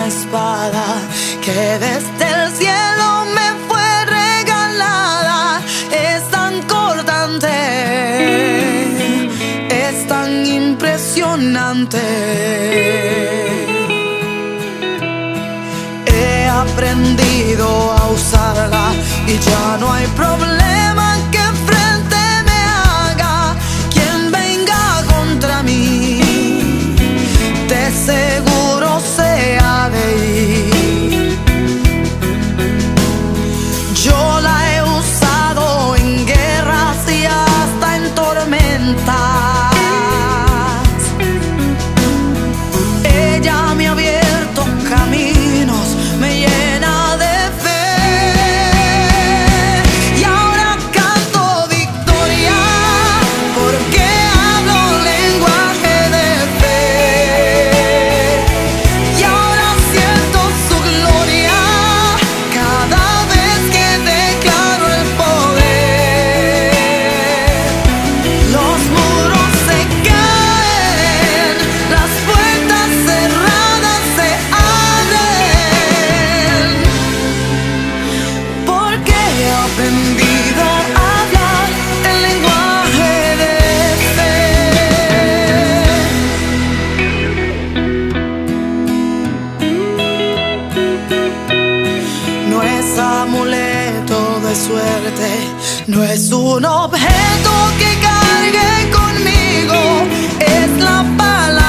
una espada que desde el cielo me fue regalada. Es tan cortante, es tan impresionante. He aprendido a usarla y ya no hay problema que frente me haga. Quien venga contra mí, de seguro se ha de ir. Yo la he usado en guerras y hasta en tormentas. Ella me ha abierto caminos, me llena de fe, y ahora canto victoria porque hablo lenguaje de fe. Y ahora siento su gloria cada vez que declaro el poder. Los muros se caen, las puertas cerradas se abren, porque he aprendido a hablar el lenguaje de fe. No es amuleto de suerte, no es un objeto que cargue conmigo, es la palabra